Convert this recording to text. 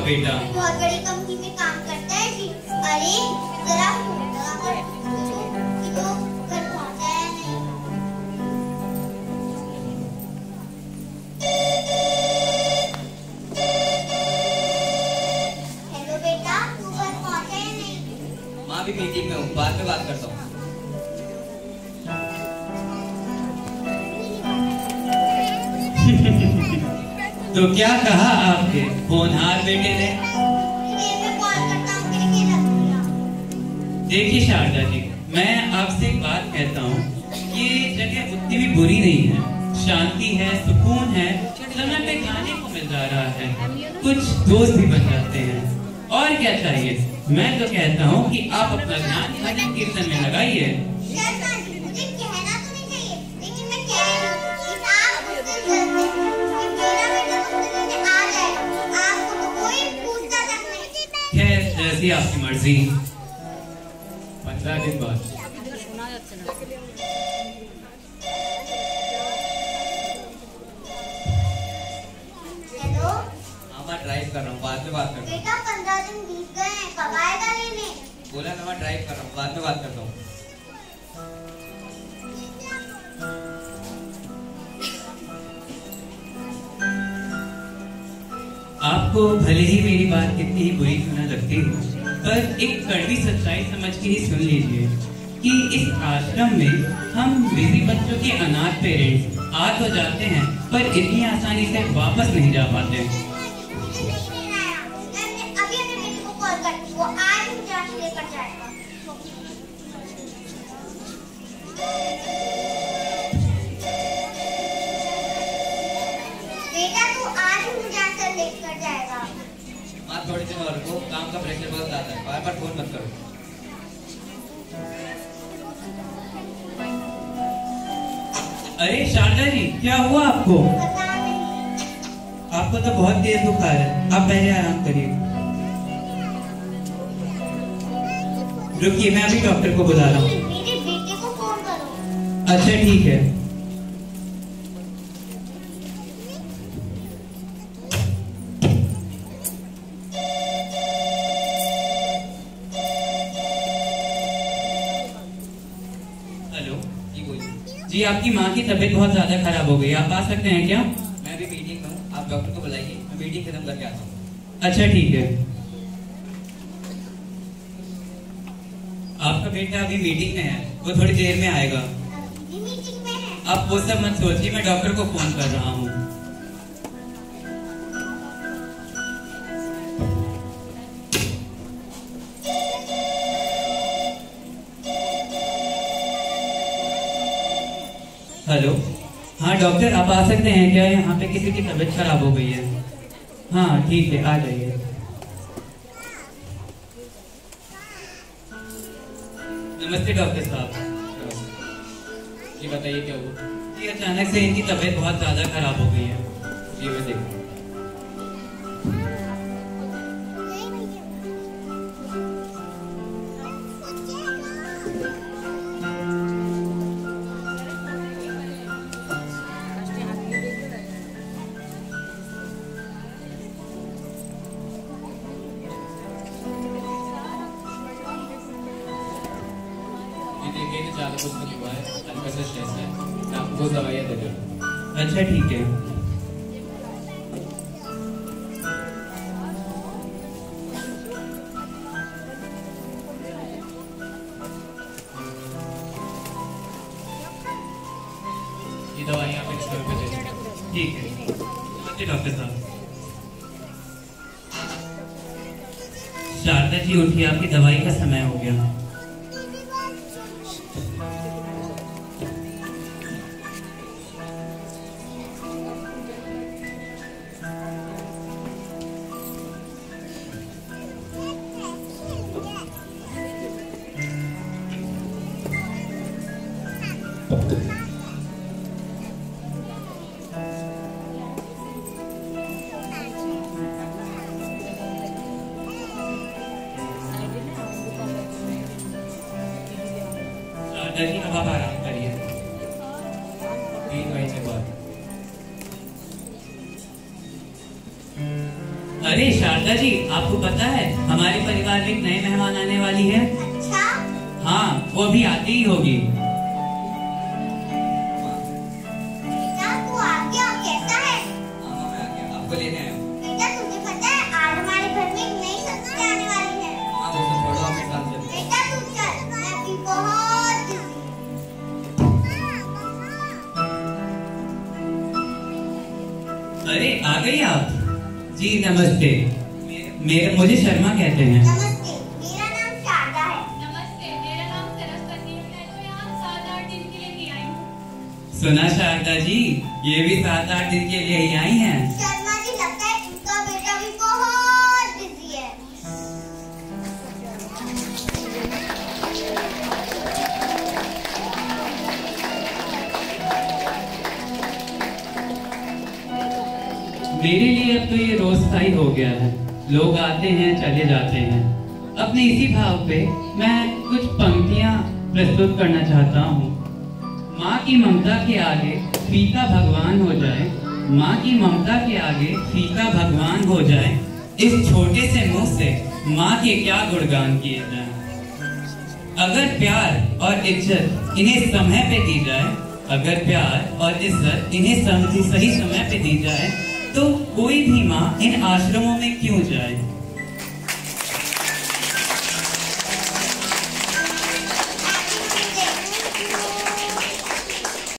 बेटा? बहुत बड़ी कंपनी में काम करता है जी। अरे जरा फोन लगाकर पूछो कि वो घर पहुंचा है नहीं। हेलो बेटा, तू घर पहुंचा है नहीं? माँ भी मीटिंग में हूँ, बाद में बात करता हूँ। तो क्या कहा आपके होनहार बेटे ने? देखिए शारदा जी, मैं आपसे एक बात कहता हूँ, ये जगह उतनी भी बुरी नहीं है, शांति है, सुकून है, समय पे खाने को मिल जा रहा है, कुछ दोस्त भी बन जाते हैं, और क्या चाहिए? मैं तो कहता हूँ कि आप अपना ध्यान भजन कीर्तन में लगाइए। जैसी आपकी मर्जी। 15 दिन बाद। हेलो, मैं ड्राइव कर रहा हूँ, बाद में बात करता हूँ। बेटा 15 दिन बीत गए हैं, कब आएगा लेने? बोला ना, मैं ड्राइव कर रहा हूँ, बाद में बात करता हूँ। आपको भले ही मेरी बात कितनी ही बुरी क्यों न लगती हो, पर एक कड़वी सच्चाई समझ के ही सुन लीजिए कि इस आश्रम में हम बीवी बच्चों के अनाथ पेरेंट्स आ तो जाते हैं, पर इतनी आसानी से वापस नहीं जा पाते। अभी अपने बेटे को कॉल करती हूँ, वो आज मुझे आके लेकर जाएगा। बेटा तू आज मुझे आकर लेकर जाएगा। माँ थोड़ी देर और रुको, काम का प्रेशर बहुत ज्यादा है, बार बार फोन मत करो। अरे शारदा जी, क्या हुआ आपको? पता नहीं। आपको तो बहुत तेज बुखार है, आप पहले आराम करिए। रुकिए, मैं अभी डॉक्टर को बुला रहा हूँ। मेरे बेटे को फोन करो। अच्छा ठीक है। जी, आपकी माँ की तबीयत बहुत ज्यादा खराब हो गई, आप आ सकते हैं क्या? मैं भी मीटिंग में हूँ, आप डॉक्टर को बुलाइए, मैं मीटिंग खत्म करके आता हूँ। अच्छा ठीक है। आपका बेटा अभी मीटिंग में है, वो थोड़ी देर में आएगा। मीटिंग में है। आप वो सब मत सोचिए, मैं डॉक्टर को फोन कर रहा हूँ। हेलो, हाँ डॉक्टर, आप आ सकते हैं क्या? यहाँ पे किसी की तबीयत खराब हो गई है। हाँ ठीक है, आ जाइए। नमस्ते डॉक्टर साहब। जी बताइए क्या हुआ? जी अचानक से इनकी तबीयत बहुत ज्यादा खराब हो गई है। जी मैं देखूँ। देखिए तो ज्यादा कुछ नहीं हुआ है, हल्का सा स्ट्रेस है, मैं आपको दवाइयाँ दे दूँ। अच्छा ठीक है। ये दवाइयाँ आप इस पे दे दें। ठीक है, नमस्ते डॉक्टर साहब। शारदा जी उठिए, आपकी दवाई का समय हो गया। दादाजी अब आप आराम करिए। 3 महीने बाद। अरे अरे शारदा जी, आपको पता है हमारे परिवार में एक नए मेहमान आने वाली है। अच्छा? हाँ, वो अभी आती ही होगी। बेटा तू आ गया, कैसा है? हाँ मैं आ गया, आपको लेने आया हूँ। बेटा तुझे पता है आज हमारे घर में एक नई सदस्य आने वाली है। हाँ वो सब छोड़ो, आपके साथ चलो। बेटा तू चल, मैं अभी बहुत busy हूँ। अरे आ गई आप? जी नमस्ते। मुझे शर्मा कहते हैं। नमस्ते, मेरा नाम शारदा है। नमस्ते, मेरा नाम सरस्वती है। मैं तो यहाँ 7-8 दिन के लिए ही आई हूँ। सुना शारदा जी, ये भी 7-8 दिन के लिए ही आई हैं। शर्मा जी लगता है इनका बेटा भी बहुत बिजी है। मेरे लिए अब तो ये रोज का ही हो गया है। लोग आते हैं चले जाते हैं। अपने इसी भाव पे मैं कुछ पंक्तियां प्रस्तुत करना चाहता हूँ। माँ की ममता के आगे फीका भगवान हो जाए, माँ की ममता के आगे फीका भगवान हो जाए, इस छोटे से मुंह से माँ के क्या गुणगान किए जाए। अगर प्यार और इज्जत इन्हें समय पे दी जाए, अगर प्यार और इज्जत इन्हें सही समय पे दी जाए, तो कोई भी माँ इन आश्रमों में क्यों जाए।